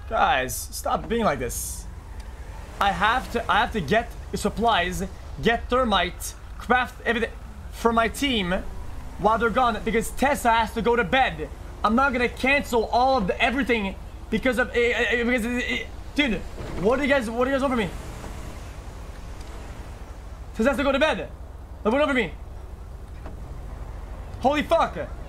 Guys, stop being like this. I have to get supplies, get thermite, craft everything for my team while they're gone because Tessa has to go to bed. I'm not gonna cancel all of everything because of dude. What do you guys want from me? Tessa has to go to bed. What over me? Holy fuck!